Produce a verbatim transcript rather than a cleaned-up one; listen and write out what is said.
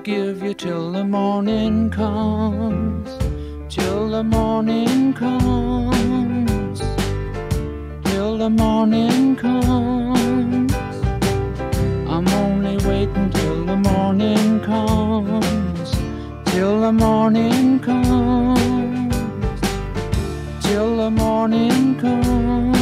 forgive you till the morning comes, till the morning comes, till the morning comes. I'm only waiting till the morning comes, till the morning comes, till the morning comes.